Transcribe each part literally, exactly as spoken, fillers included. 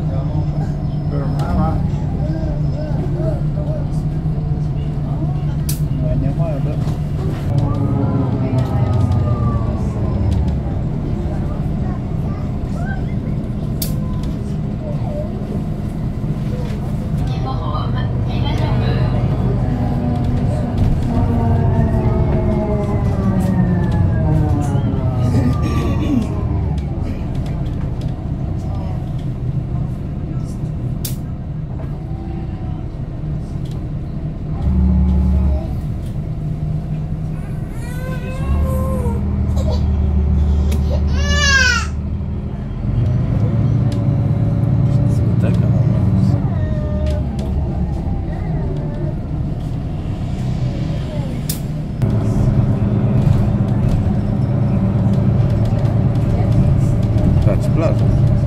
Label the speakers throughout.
Speaker 1: Plaże.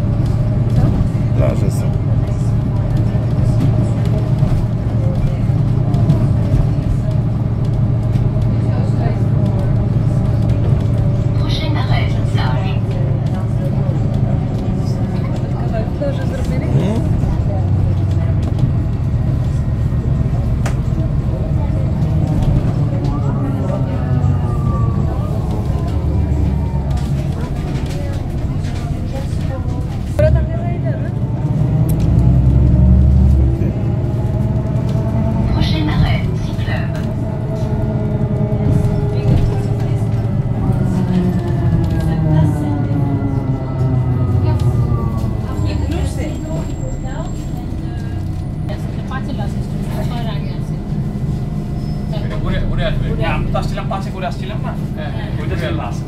Speaker 1: Plaże są.
Speaker 2: আসছিলাম পাঁচে করে আসছিলাম না ওইটা ছিল লাস্ট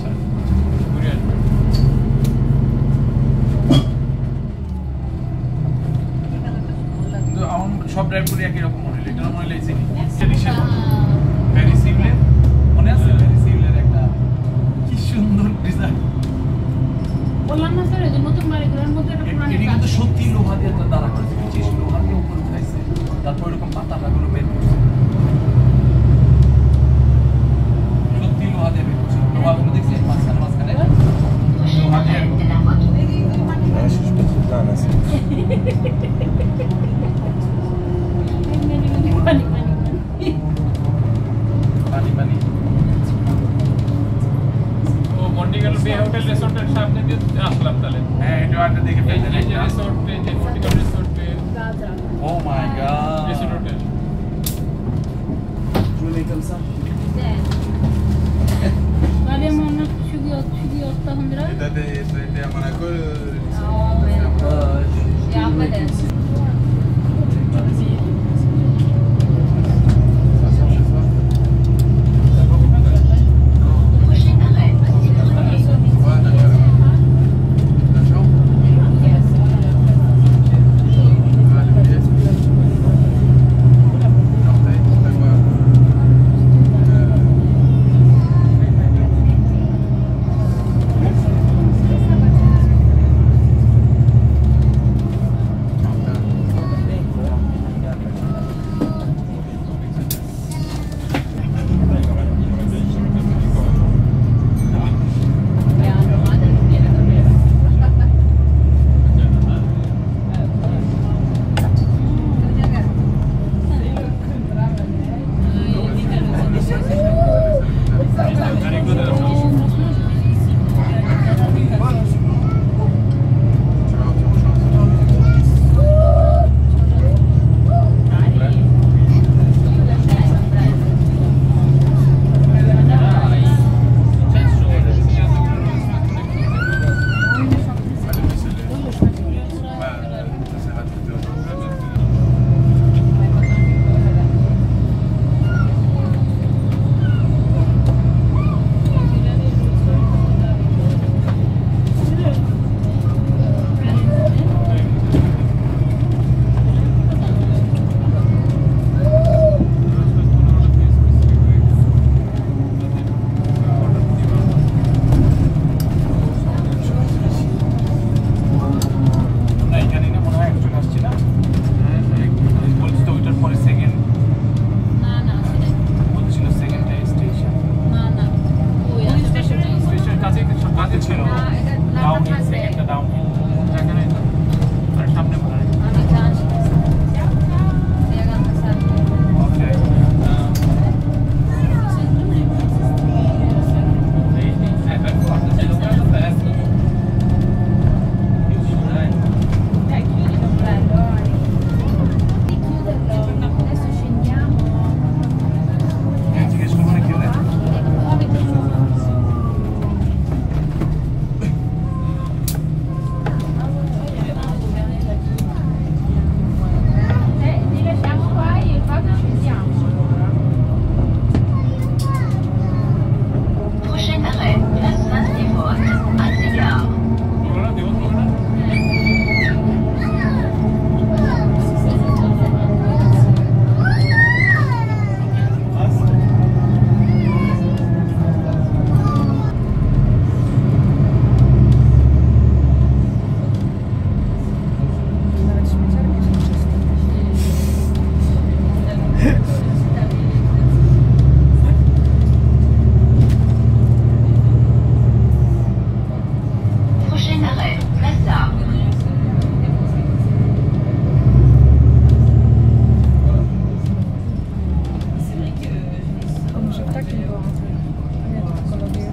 Speaker 2: তো আমার সব ড্রাইভ করে একই রকম মনে হলো এটা মনে হলো এই ভেরি সিমিলার মনে আছে ভেরি সিমিলার একটা কি সুন্দর ডিজাইন
Speaker 3: বললাম না স্যার এই যে নতুন বাড়ি ঘরের মধ্যে একটা পুরানো
Speaker 2: এটা কিন্তু সত্যি লোহা দিয়ে দাঁড়া করেছে বিশেষ লোহা দিয়ে উপরে উঠাইছে তারপর এরকম পাতাগুলো বের করছে Logo tem que ser passando umas canetas.
Speaker 1: Acho espetacular, né?
Speaker 3: Mani, mani,
Speaker 2: mani, mani. ও মন্টে কার্লো বে হোটেল রিসোর্টের সামনে দিয়ে আসলাম তাহলে হ্যাঁ এটা একটা দেখে ফেলতে এই যে রিসোর্ট এই যে মন্টে কার্লো রিসোর্ট পে oh my God resort hotel জুলে কমসা
Speaker 3: Abbiamo una sciugiotta,
Speaker 1: Vedete, siete a Monaco?
Speaker 3: No, bene. Siamo adesso. takim było. Nie, to koloruje.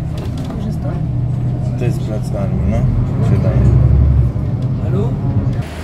Speaker 3: Już jest to?
Speaker 1: To jest plac armii, no. Się daje.
Speaker 4: Allô?